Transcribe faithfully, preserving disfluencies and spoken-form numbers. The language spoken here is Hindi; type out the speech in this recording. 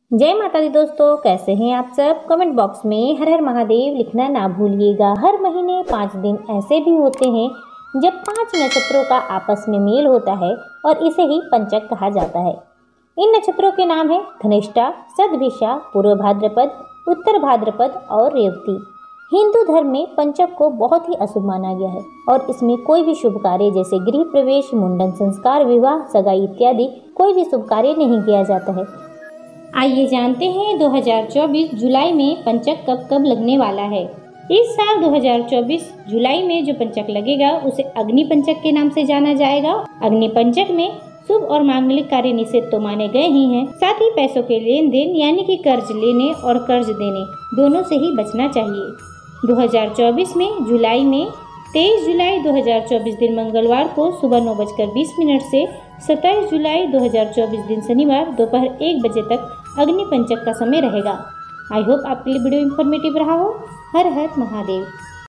जय माता दी दोस्तों, कैसे हैं आप सब। कमेंट बॉक्स में हर हर महादेव लिखना ना भूलिएगा। हर महीने पाँच दिन ऐसे भी होते हैं जब पांच नक्षत्रों का आपस में मेल होता है और इसे ही पंचक कहा जाता है। इन नक्षत्रों के नाम है धनिष्ठा, सदभिषा, पूर्व भाद्रपद, उत्तर भाद्रपद और रेवती। हिंदू धर्म में पंचक को बहुत ही अशुभ माना गया है और इसमें कोई भी शुभ कार्य जैसे गृह प्रवेश, मुंडन संस्कार, विवाह, सगाई इत्यादि कोई भी शुभ कार्य नहीं किया जाता है। आइए जानते हैं दो हज़ार चौबीस जुलाई में पंचक कब कब लगने वाला है। इस साल दो हज़ार चौबीस जुलाई में जो पंचक लगेगा उसे अग्नि पंचक के नाम से जाना जाएगा। अग्नि पंचक में शुभ और मांगलिक कार्य निषेध तो माने गए ही हैं, साथ ही पैसों के लेन देन यानी कि कर्ज लेने और कर्ज देने दोनों से ही बचना चाहिए। दो हज़ार चौबीस में जुलाई में तेईस जुलाई दो हज़ार चौबीस दिन मंगलवार को सुबह नौ बजकर बीस मिनट से सत्ताईस जुलाई दो हज़ार चौबीस दिन शनिवार दोपहर एक बजे तक अग्नि पंचक का समय रहेगा। आई होप आपके लिए वीडियो इन्फॉर्मेटिव रहा हो। हर हर महादेव।